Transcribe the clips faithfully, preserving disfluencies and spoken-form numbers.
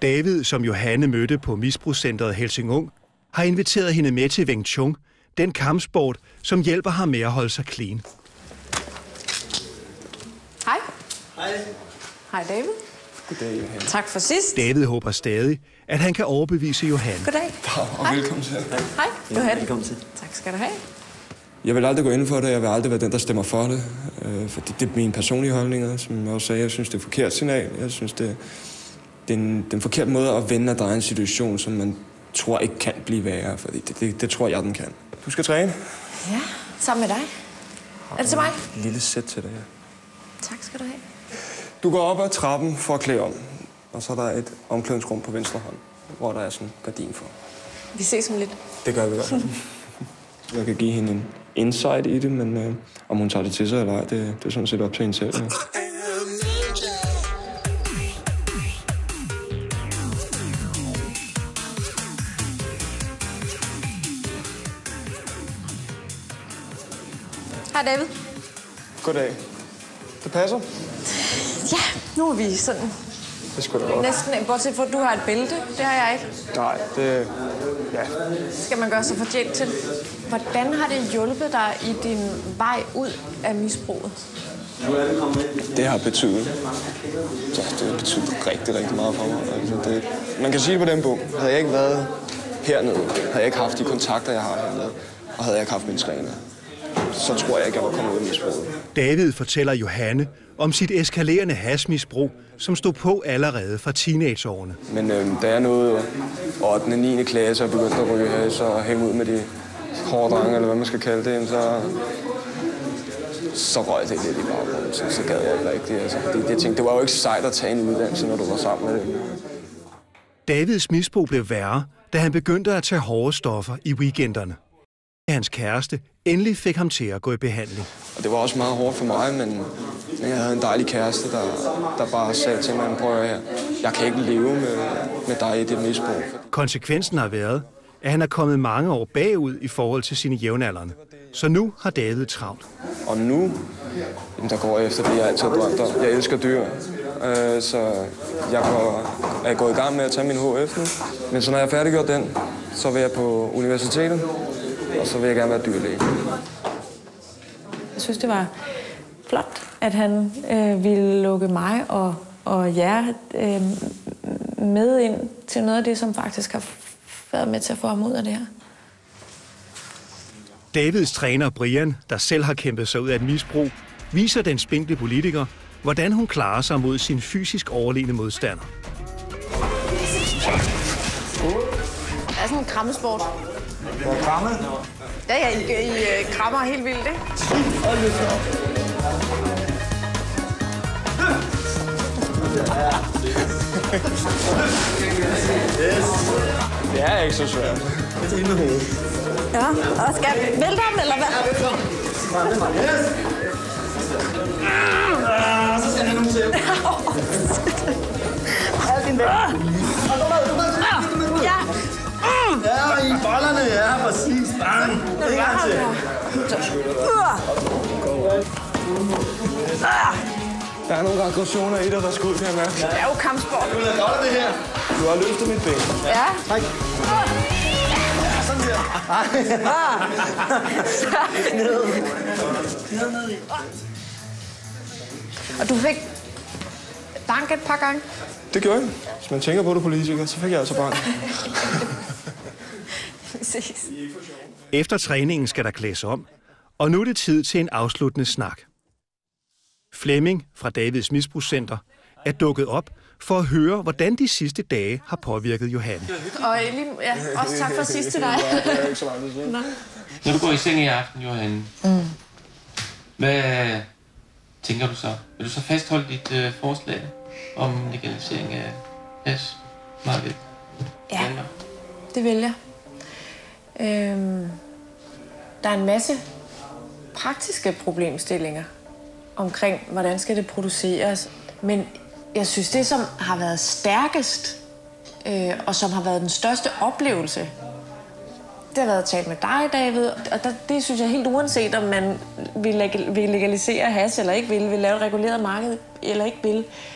David, som Johanne mødte på misbrugscentret Helsingør, har inviteret hende med til Wing Chun, den kampsport, som hjælper ham med at holde sig clean. Hej. Hej. Hej, David. Goddag, Johanne. Tak for sidst. David håber stadig, at han kan overbevise Johanne. Goddag. Og Hej. velkommen til. Hej, Johanne. Velkommen til. Tak skal du have. Jeg vil aldrig gå ind for det, jeg vil aldrig være den, der stemmer for det. Øh, for det, det er mine personlige holdninger, som jeg også sagde. Jeg synes, det er et forkert signal. Jeg synes, det, det er en, den forkerte måde at vende og dreje en situation, som man tror ikke kan blive værre. For det, det, det tror jeg, den kan. Du skal træne. Ja, sammen med dig. Er det til mig? Et lille sæt til dig, ja. Tak skal du have. Du går op ad trappen for at klæde om. Og så er der et omklædningsrum på venstre hånd, hvor der er sådan en gardin for. Vi ses om lidt. Det gør vi godt. Jeg kan give hende en insight i det, men øh, om hun tager det til sig eller ej, det, det er sådan set op til hende selv. Ja. Hej, David. Goddag. Det passer? Ja, nu er vi sådan Det skulle da godt. næsten, bortset fra, at du har et bælte. Det har jeg ikke. Nej, det... Ja. Skal man gøre sig fortjent til. Hvordan har det hjulpet dig i din vej ud af misbruget? Det har betydet. Ja, det har betydet rigtig, rigtig meget for mig. Altså, det, man kan sige det på den bog. Havde jeg ikke været hernede, havde jeg ikke haft de kontakter, jeg har hernede, og havde jeg ikke haft min træner, så tror jeg ikke, jeg var kommet ud af misbruget. David fortæller Johanne om sit eskalerende hashmisbrug, som stod på allerede fra teenageårene. Men øh, da jeg nåede ottende og niende klasse og begyndte at ryge hash og hænge ud med de hårde drenge, eller hvad man skal kalde det, så, så røg det lidt i baggrunden. Så, så gad jeg ikke rigtigt. Altså, det, jeg tænkte, det var jo ikke sejt at tage en uddannelse, når du var sammen med det. Davids misbrug blev værre, da han begyndte at tage hårde stoffer i weekenderne. Hans kæreste endelig fik ham til at gå i behandling. Og det var også meget hårdt for mig, men jeg havde en dejlig kæreste, der, der bare sagde til mig, prøv at høre, jeg kan ikke leve med, med dig i det misbrug. Konsekvensen har været, at han er kommet mange år bagud i forhold til sine jævnaldrende. Så nu har David travlt. Og nu, jamen, der går jeg efter det, jeg altid har drømt om. Jeg elsker dyr, øh, så jeg går, er gået i gang med at tage min H F nu. Men så når jeg er færdiggjort den, så vil jeg på universitetet, og så vil jeg gerne være dyrlæge. Jeg synes, det var flot, at han øh, ville lukke mig og, og jer øh, med ind til noget af det, som faktisk har været med til at få ham ud af det her. Davids træner Brian, der selv har kæmpet sig ud af et misbrug, viser den spinkle politiker, hvordan hun klarer sig mod sin fysisk overlegne modstander. Det er sådan en krammesport. Hvor kramme? Ja, ja, I, I krammer helt vildt, ikke? Det er ikke så svært. Ja, og skal jeg vælte ham, eller hvad? Så skal han nogle til. Alt din væk. Ja. Ja, i bollerne, ja, præcis. Bang. En gang til. Der er nogle aggressioner i dig, der skal ud, kan jeg mærke. Det er jo kampsport. Du lader godt af det her. Du har løftet mit ben. Ja. Træk. Ja, sådan der. Ned. Ned, ned i. Og du fik bank et par gange? Det gjorde jeg. Hvis man tænker på det, politiker, så fik jeg altså bank. Præcis. Efter træningen skal der klædes om, og nu er det tid til en afsluttende snak. Flemming fra Davids misbrugscenter er dukket op for at høre, hvordan de sidste dage har påvirket Johanne. Og lige, ja, også tak for sidst til dig. Det er ikke så langt siden. Når du går i seng i aften, Johanne, mm. hvad tænker du så? Vil du så fastholde dit øh, forslag om legalisering af hashmarkedet? Ja, det vil jeg. Øhm, der er en masse praktiske problemstillinger omkring, hvordan skal det produceres. Men jeg synes, det som har været stærkest, øh, og som har været den største oplevelse, det har været at tale med dig, David. Og der, det synes jeg helt uanset, om man vil, vil legalisere hash eller ikke vil, vil lave et reguleret marked eller ikke vil,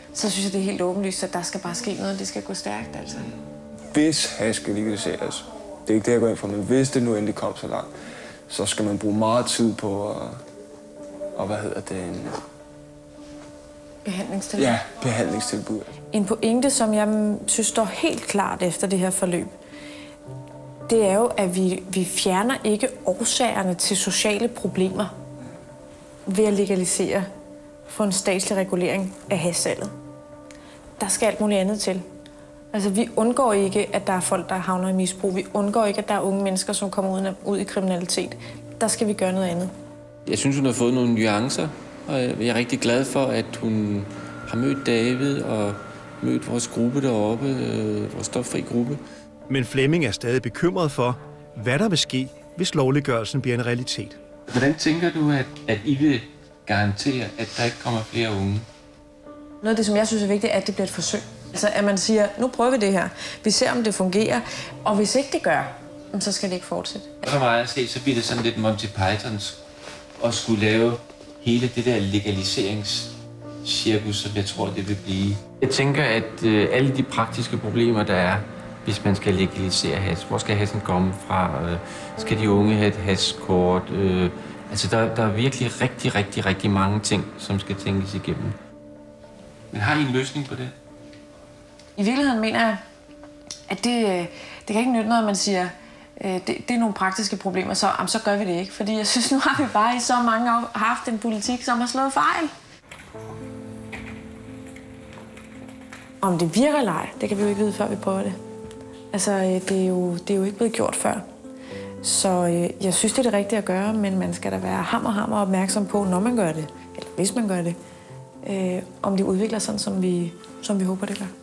så synes jeg, det er helt åbenlyst, at der skal bare ske noget, det skal gå stærkt, altså. Hvis hash skal legaliseres, det er ikke det, jeg går ind for, men hvis det nu endelig kommer så langt, så skal man bruge meget tid på at, og hvad hedder det, en... Behandlingstilbud? Ja, behandlingstilbud. En pointe, som jeg synes står helt klart efter det her forløb, det er jo, at vi, vi fjerner ikke årsagerne til sociale problemer ved at legalisere for en statslig regulering af hashsalget. Der skal alt muligt andet til. Altså, vi undgår ikke, at der er folk, der havner i misbrug. Vi undgår ikke, at der er unge mennesker, som kommer ud, ud i kriminalitet. Der skal vi gøre noget andet. Jeg synes, hun har fået nogle nuancer, og jeg er rigtig glad for, at hun har mødt David og mødt vores gruppe deroppe, øh, vores stoffri gruppe. Men Flemming er stadig bekymret for, hvad der vil ske, hvis lovliggørelsen bliver en realitet. Hvordan tænker du, at, at I vil garantere, at der ikke kommer flere unge? Noget af det, som jeg synes er vigtigt, er, at det bliver et forsøg. Altså, at man siger, nu prøver vi det her. Vi ser, om det fungerer. Og hvis ikke det gør, så skal det ikke fortsætte. For mig at se, så bliver det sådan lidt Monty Pythons at skulle lave hele det der legaliseringscirkus, som jeg tror, det vil blive. Jeg tænker, at øh, alle de praktiske problemer, der er, hvis man skal legalisere hash. Hvor skal hashen komme fra? Øh, skal de unge have et hashkort? Øh, altså, der, der er virkelig rigtig, rigtig, rigtig mange ting, som skal tænkes igennem. Men har I en løsning på det? I virkeligheden mener jeg, at det, det kan ikke nytte noget, at man siger, det, det er nogle praktiske problemer, så, jamen, så gør vi det ikke. Fordi jeg synes, nu har vi bare i så mange år haft en politik, som har slået fejl. Om det virker eller ej, det kan vi jo ikke vide, før vi prøver det. Altså, det er jo, det er jo ikke blevet gjort før. Så jeg synes, det er det rigtige at gøre, men man skal da være hammer, hammer opmærksom på, når man gør det, eller hvis man gør det, øh, om det udvikler sådan, som vi, som vi håber, det gør.